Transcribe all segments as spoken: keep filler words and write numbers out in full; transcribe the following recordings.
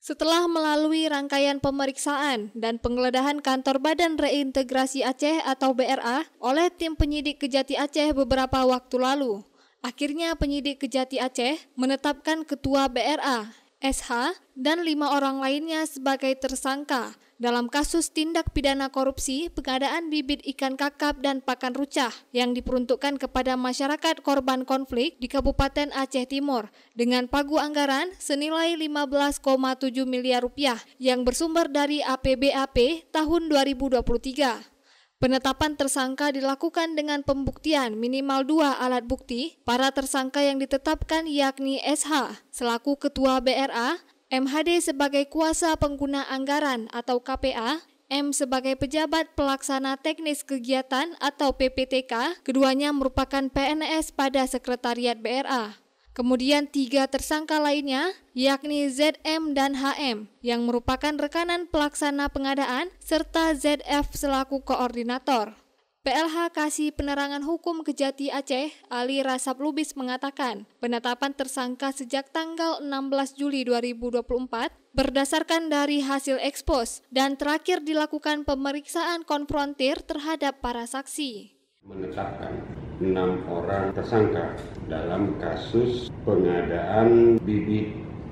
Setelah melalui rangkaian pemeriksaan dan penggeledahan kantor Badan Reintegrasi Aceh atau B R A oleh tim penyidik Kejati Aceh beberapa waktu lalu, akhirnya penyidik Kejati Aceh menetapkan Ketua B R A, S H, dan lima orang lainnya sebagai tersangka dalam kasus tindak pidana korupsi pengadaan bibit ikan kakap dan pakan rucah yang diperuntukkan kepada masyarakat korban konflik di Kabupaten Aceh Timur dengan pagu anggaran senilai lima belas koma tujuh miliar rupiah yang bersumber dari A P B A P tahun dua ribu dua puluh tiga. Penetapan tersangka dilakukan dengan pembuktian minimal dua alat bukti. Para tersangka yang ditetapkan yakni S H selaku Ketua B R A, M H D sebagai kuasa pengguna anggaran atau K P A, M sebagai pejabat pelaksana teknis kegiatan atau P P T K, keduanya merupakan P N S pada Sekretariat B R A. Kemudian tiga tersangka lainnya, yakni Z M dan H M, yang merupakan rekanan pelaksana pengadaan, serta Z F selaku koordinator. P L H Kasih Penerangan Hukum Kejati Aceh, Ali Rasap Lubis mengatakan, penetapan tersangka sejak tanggal enam belas Juli dua ribu dua puluh empat berdasarkan dari hasil ekspos dan terakhir dilakukan pemeriksaan konfrontir terhadap para saksi. Menetapkan enam orang tersangka dalam kasus pengadaan bibit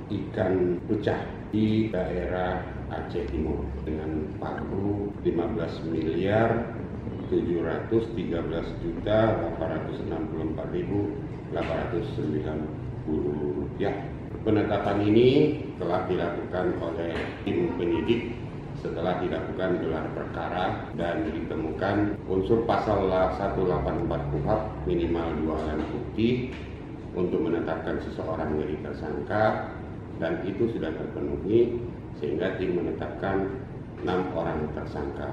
ikan rucah di daerah Aceh Timur dengan pagu lima belas miliar tujuh ratus tiga belas juta delapan ratus enam puluh empat ribu delapan ratus sembilan puluh rupiah. Penetapan ini telah dilakukan oleh tim penyidik setelah dilakukan gelar perkara dan ditemukan unsur pasal seratus delapan puluh empat K U H A minimal dua alat bukti untuk menetapkan seseorang menjadi tersangka, dan itu sudah terpenuhi sehingga tim menetapkan enam orang tersangka.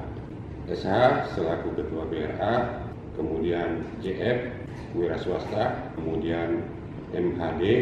S H selaku Ketua B R A, kemudian J F wira swasta, kemudian M H D,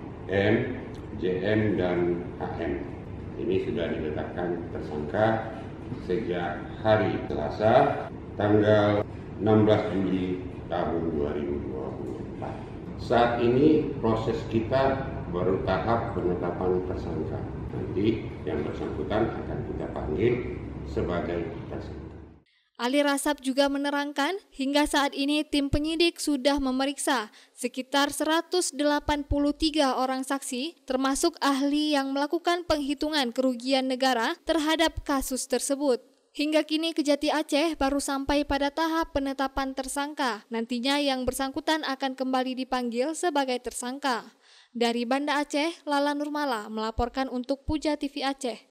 M, J M, dan H M. Ini sudah ditetapkan tersangka sejak hari Selasa tanggal enam belas Juli tahun dua ribu dua puluh empat. Saat ini proses kita baru tahap penetapan tersangka. Nanti yang bersangkutan akan kita panggil sebagai tersangka. Ali Rasap juga menerangkan, hingga saat ini tim penyidik sudah memeriksa sekitar seratus delapan puluh tiga orang saksi, termasuk ahli yang melakukan penghitungan kerugian negara terhadap kasus tersebut. Hingga kini Kejati Aceh baru sampai pada tahap penetapan tersangka. Nantinya yang bersangkutan akan kembali dipanggil sebagai tersangka. Dari Banda Aceh, Lala Nurmala melaporkan untuk Puja T V Aceh.